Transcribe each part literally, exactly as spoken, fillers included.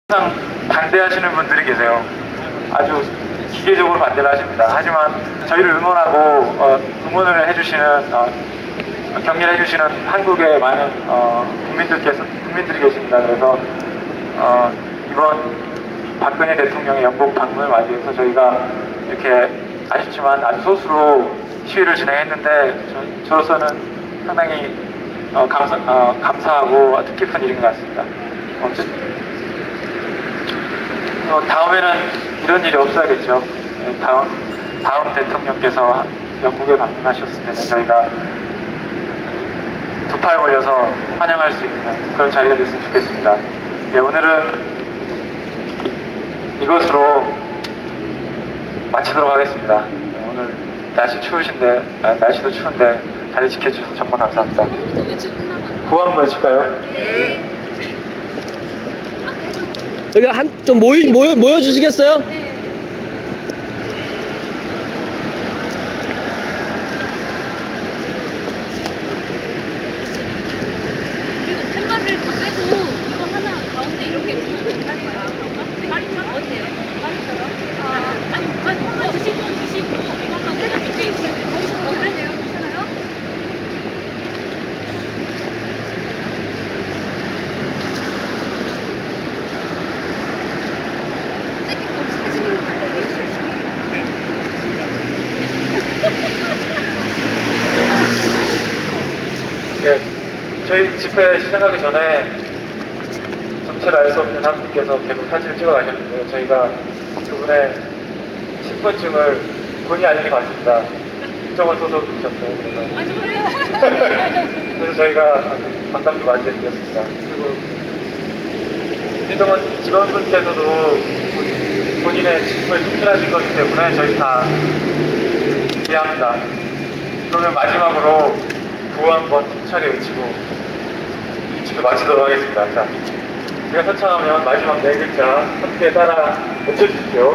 항상 반대하시는 분들이 계세요. 아주 기계적으로 반대를 하십니다. 하지만 저희를 응원하고 어, 응원을 해주시는 어, 격려해 주시는 한국의 많은 어, 국민들께서 국민들이 계십니다. 그래서 어, 이번 박근혜 대통령의 영국 방문을 맞이해서 저희가 이렇게 아쉽지만 아주 소수로 시위를 진행했는데 저, 저로서는 상당히 어, 감사, 어, 감사하고 뜻깊은 일인 것 같습니다. 어, 어, 다음에는 이런 일이 없어야겠죠. 다음, 다음 대통령께서 영국에 방문하셨을 때는 저희가 두 팔 벌려서 환영할 수 있는 그런 자리가 됐으면 좋겠습니다. 네, 오늘은 이것으로 마치도록 하겠습니다. 네, 오늘 날씨 추우신데, 아, 날씨도 추운데 자리 지켜주셔서 정말 감사합니다. 구호 한번 해줄까요? 여기 한 좀 모이 모여 모여 주시겠어요? 네, 저희 집회 시작하기 전에 정체를 알 수 없는 한 분께서 계속 사진을 찍어 가셨는데요. 저희가 그분의 신분증을 본의 아니게 봤습니다. 국정원 소속이셨어요. 그래서, 그래서 저희가 반갑게 맞이해드렸습니다. 그리고 민동원 직원분께서도 본인의 직무에 충실하신 거기 때문에 저희 다 이해합니다. 그러면 마지막으로 구호 한번 힘차게 외치고 이 집회 마치도록 하겠습니다. 자, 제가 선창하면 마지막 네 글자 함께 따라 외쳐주십시오.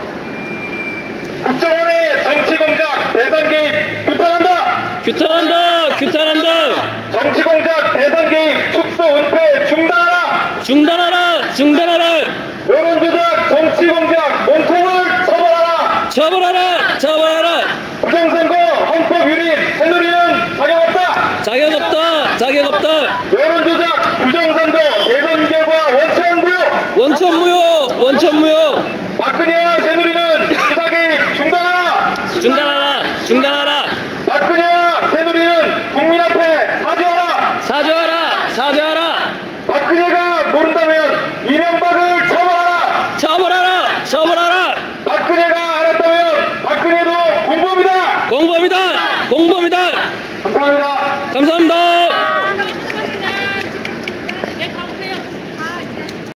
국정원의 정치공작 대선 개입 규탄한다! 규탄한다! 규탄한다! 정치공작 대선 개입 축소 은폐 중단하라! 중단하라! 중단하라! 여론조작 정치공작 몸통을 처벌하라! 처벌하라! 처벌하라! 부정선거 헌법 유린 새누리는 자격 없다! 자격 없다! 자격 없다! 여론조작 부정선거 대선 결과 원천무효! 원천무효! 원천무효! 박근혜와 새누리는 수사개입 중단하라! 중단하라! 중단하라! 박근혜와 새누리는 국민 앞에 사죄하라! 사죄하라! 사죄하라! 박근혜가 모른다면 이명박을 처벌하라! 처벌하라! 처벌하라! 박근혜가 알았다면 박근혜도 공범이다! 공범이다! 공범이다! 감사합니다. 감사합니다.